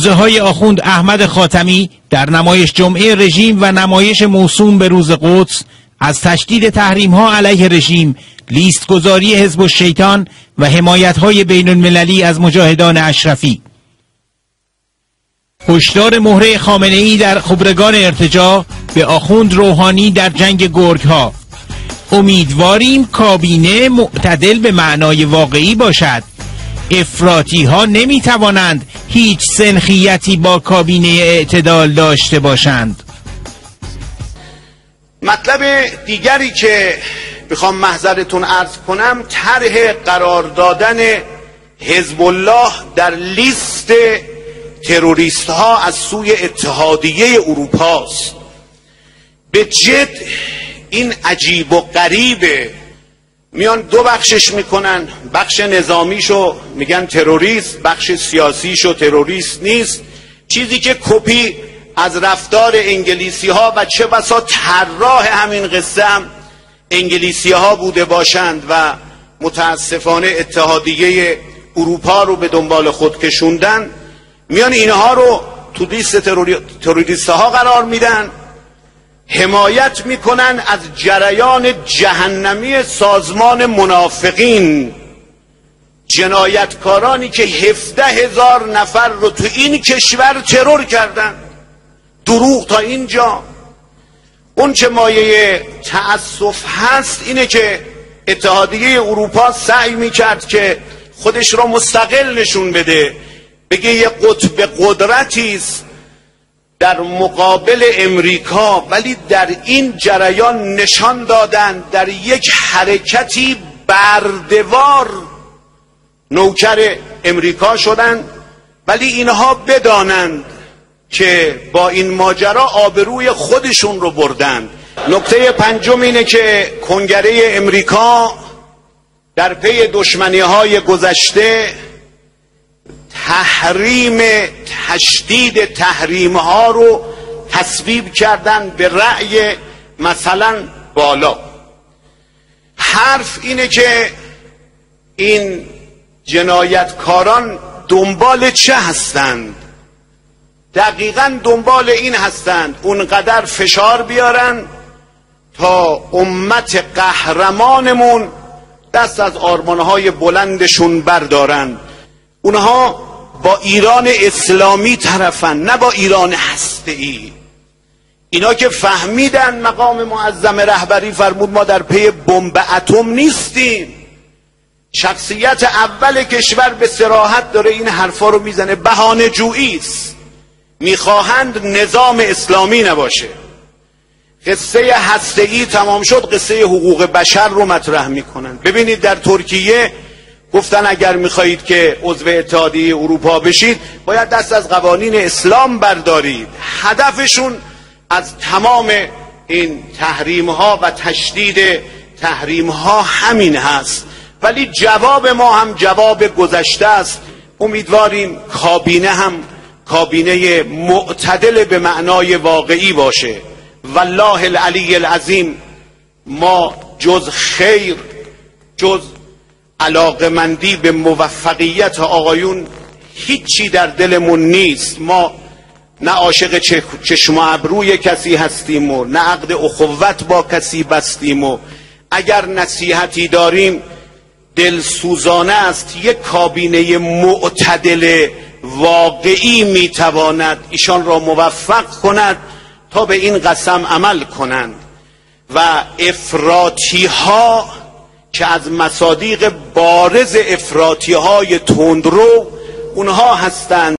موزه های آخوند احمد خاتمی در نمایش جمعه رژیم و نمایش موسوم به روز قدس از تشدید تحریم ها علیه رژیم، لیست گذاری حزب الشیطان و حمایت های بین المللی از مجاهدان اشرفی. هشدار مهره خامنه‌ای در خبرگان ارتجاع به آخوند روحانی در جنگ گرگ ها. امیدواریم کابینه معتدل به معنای واقعی باشد. افراطی ها نمی توانند هیچ سنخیتی با کابینه اعتدال داشته باشند. مطلب دیگری که میخوام محضرتون عرض کنم، طرح قرار دادن حزب الله در لیست تروریست ها از سوی اتحادیه اروپا است. به جد این عجیب و غریبه. میان دو بخشش میکنن، بخش نظامیشو میگن تروریست، بخش سیاسیشو تروریست نیست. چیزی که کپی از رفتار انگلیسی ها و چه بسا طراح همین قصه هم انگلیسی ها بوده باشند و متاسفانه اتحادیه اروپا رو به دنبال خود کشوندن. میان اینها رو تو لیست تروریست ها قرار میدن، حمایت میکنن از جریان جهنمی سازمان منافقین، جنایتکارانی که 17,000 نفر رو تو این کشور ترور کردن. دروغ تا اینجا. اون چه مایه تأسف هست اینه که اتحادیه اروپا سعی میکرد که خودش را مستقل نشون بده، بگه یه قطب قدرتی است در مقابل امریکا، ولی در این جریان نشان دادن در یک حرکتی بردوار نوکر امریکا شدند. ولی اینها بدانند که با این ماجرا آبروی خودشون رو بردند. نکته پنجم اینه که کنگره امریکا در پی دشمنی‌های گذشته تشدید تحریم ها رو تصویب کردن به رأی مثلا بالا. حرف اینه که این جنایتکاران دنبال چه هستند؟ دقیقاً دنبال این هستند اونقدر فشار بیارن تا امت قهرمانمون دست از آرمانهای بلندشون بردارن. اونها با ایران اسلامی طرفن، نه با ایران هسته‌ای. اینا که فهمیدن، مقام معظم رهبری فرمود ما در پی بمب اتم نیستیم. شخصیت اول کشور به صراحت داره این حرفا رو میزنه. بهانه جویی است. میخواهند نظام اسلامی نباشه. قصه هسته‌ای تمام شد، قصه حقوق بشر رو مطرح میکنن. ببینید در ترکیه گفتن اگر میخواهید که عضو اتحادیه اروپا بشید باید دست از قوانین اسلام بردارید. هدفشون از تمام این تحریم ها و تشدید تحریم ها همین هست. ولی جواب ما هم جواب گذشته است. امیدواریم کابینه هم کابینه معتدل به معنای واقعی باشه. والله العلی العظیم ما جز خیر، جز علاقمندی به موفقیت آقایون هیچی در دلمون نیست. ما نه عاشق چشم و ابروی کسی هستیم و نه عقد اخوت با کسی بستیم و اگر نصیحتی داریم دلسوزانه است. یک کابینه معتدل واقعی میتواند ایشان را موفق کند تا به این قسم عمل کنند و افراطی ها که از مصادیق بارز افراطی های تندرو اونها هستند